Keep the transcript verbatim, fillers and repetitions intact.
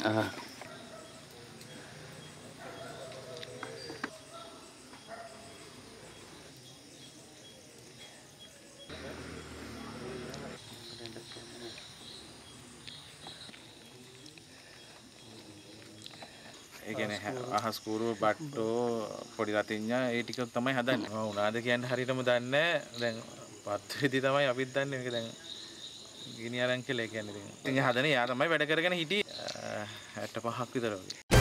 ආ ඒ කියන්නේ අහස් කූරු බට්ටෝ පොඩි රතිඤ්ඤා ඒ ටික තමයි හදන්නේ. මම උනාද කියන්නේ හරියටම දන්නේ නැහැ. දැන් පත් වෙදි තමයි අපිත් දන්නේ මේක දැන් ගිනි අරන් කියලා. ඒ කියන්නේ ඉතින් ඉතින් හදනේ යා තමයි වැඩ කරගෙන හිටියේ හැට පහක් විතර වගේ.